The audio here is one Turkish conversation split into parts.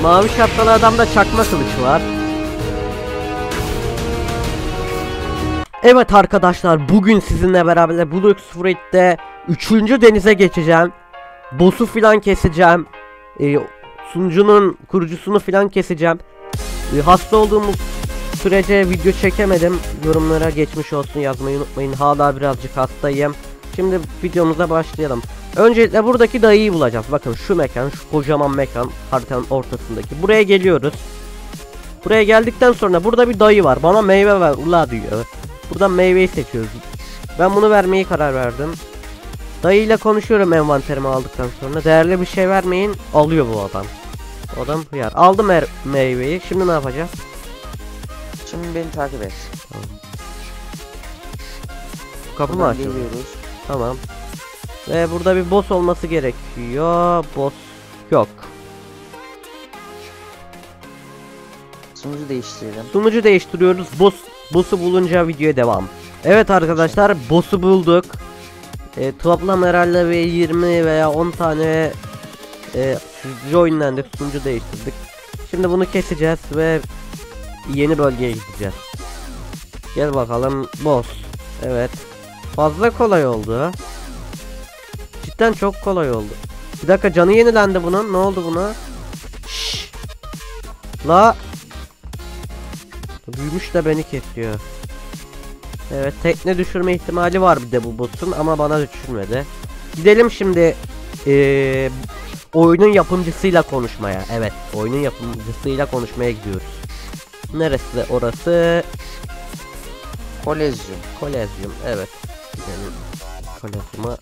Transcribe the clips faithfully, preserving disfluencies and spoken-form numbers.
Mavi şapkalı adamda çakma kılıç var. Evet arkadaşlar, bugün sizinle beraber Blox Fruit'te üçüncü denize geçeceğim. Boss'u filan keseceğim. Ee, sunucunun kurucusunu filan keseceğim. Ee, hasta olduğum sürece video çekemedim. Yorumlara geçmiş olsun yazmayı unutmayın. Hala birazcık hastayım. Şimdi videomuza başlayalım. Öncelikle buradaki dayıyı bulacağız. Bakın şu mekan, şu kocaman mekan haritanın ortasındaki. Buraya geliyoruz. Buraya geldikten sonra burada bir dayı var. Bana meyve ver ula diyor. Buradan meyveyi seçiyoruz. Ben bunu vermeyi karar verdim. Dayıyla konuşuyorum envanterimi aldıktan sonra. Değerli bir şey vermeyin. Alıyor bu adam. O adam hıyar. Aldım er meyveyi. Şimdi ne yapacağız? Şimdi beni takip et. Tamam. Kapı mı açıldı? Tamam. Ve burada bir boss olması gerekiyor. Boss yok. Sunucu değiştirelim. Sunucu değiştiriyoruz. Boss boss'u bulunca videoya devam. Evet arkadaşlar, boss'u bulduk. E, toplam herhalde bir yirmi veya on tane e, joinlendik, sunucu değiştirdik. Şimdi bunu keseceğiz ve yeni bölgeye gideceğiz. Gel bakalım boss. Evet. Fazla kolay oldu. Cidden çok kolay oldu. Bir dakika, canı yenilendi bunun. Ne oldu buna? Şşş. La. Büyümüş de beni kesiyor. Evet, tekne düşürme ihtimali var bir de bu boss'un ama bana düşürmedi. Gidelim şimdi ee, oyunun yapımcısıyla konuşmaya. Evet, oyunun yapımcısıyla konuşmaya gidiyoruz. Neresi de orası? Kolezyum. Kolezyum, evet. Gidelim Kolezyum'a.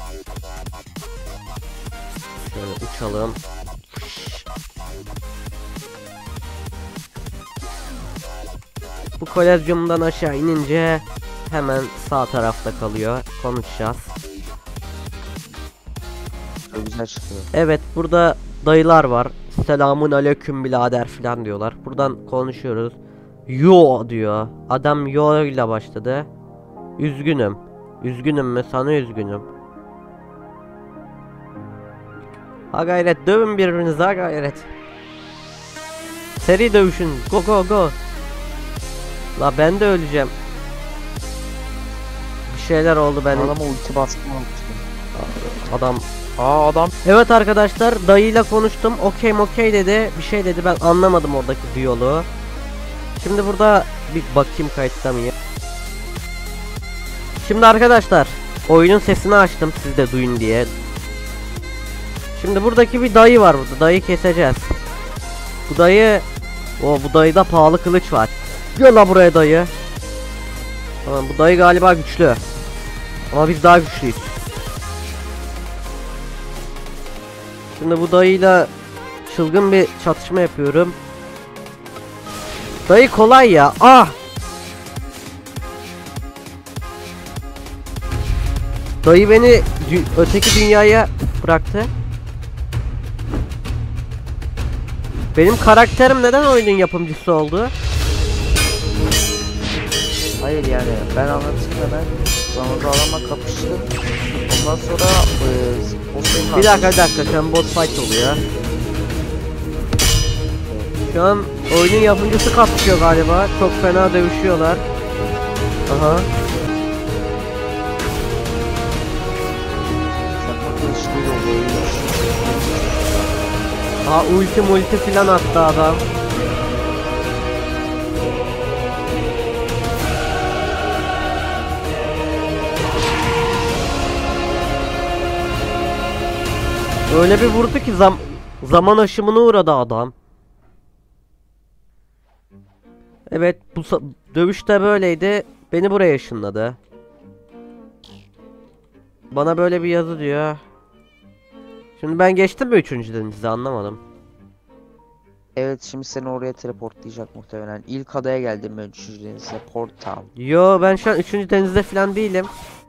Şöyle uçalım. Bu kolezyumdan aşağı inince hemen sağ tarafta kalıyor. Konuşacağız. Çok güzel çıkıyor. Evet, burada dayılar var. Selamun aleyküm birader falan diyorlar. Buradan konuşuyoruz. Yo diyor. Adam yo ile başladı. Üzgünüm. Üzgünüm mü? Sana üzgünüm. Ha gayret, dövün birbirinize, ha gayret. Seri dövüşün. Go go go. La ben de öleceğim. Bir şeyler oldu benim. Adama ulti baskın olmuştu. Adam. Aa adam. Evet arkadaşlar, dayıyla konuştum. Okey okey dedi. Bir şey dedi, ben anlamadım oradaki diyaloğu. Şimdi burada bir bakayım kayıtta mı ya. Şimdi arkadaşlar, oyunun sesini açtım siz de duyun diye. Şimdi buradaki bir dayı var burada. Dayı keseceğiz. Bu dayı, o bu dayıda pahalı kılıç var. Gel la buraya dayı. Tamam, bu dayı galiba güçlü. Ama biz daha güçlüyüz. Şimdi bu dayıyla çılgın bir çatışma yapıyorum. Dayı kolay ya. Ah! Dayı beni dü öteki dünyaya bıraktı. Benim karakterim neden oyunun yapımcısı oldu? Hayır yani ben anlatayım da ben Zamanda adamla kapıştım. Ondan sonra e, o senin Bir dakika bir dakika, şu an boss fight oluyor. Şu an oyunun yapımcısı kapışıyor galiba. Çok fena dövüşüyorlar. Aha. Aa, ulti multi filan attı adam. Öyle bir vurdu ki zam zaman aşımına uğradı adam. Evet, bu dövüşte böyleydi. Beni buraya ışınladı. Bana böyle bir yazı diyor. Şimdi ben geçtim mi üçüncü denize, anlamadım. Evet, şimdi seni oraya teleportlayacak muhtemelen. İlk adaya geldim ben üçüncü denize. Portal. Yo, ben şu an üçüncü denizde falan değilim.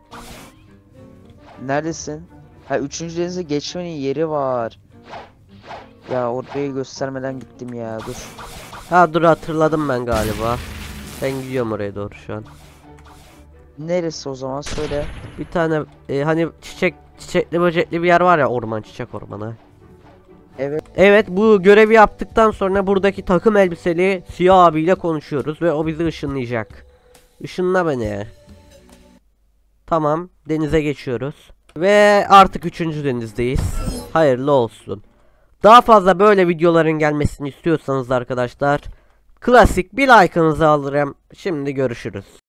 Neredesin? Ha, üçüncü denize geçmenin yeri var. Ya orayı göstermeden gittim ya, dur. Ha dur, hatırladım ben galiba. Ben gidiyorum oraya doğru şu an. Neresi o zaman, söyle. Bir tane e, hani çiçek çiçekli böcekli bir yer var ya, orman, çiçek ormanı. Evet. Evet, bu görevi yaptıktan sonra buradaki takım elbiseli siyah abiyle konuşuyoruz ve o bizi ışınlayacak. Işınla beni. Tamam, denize geçiyoruz. Ve artık üçüncü denizdeyiz. Hayırlı olsun. Daha fazla böyle videoların gelmesini istiyorsanız arkadaşlar, klasik bir like'ınızı alırım. Şimdi görüşürüz.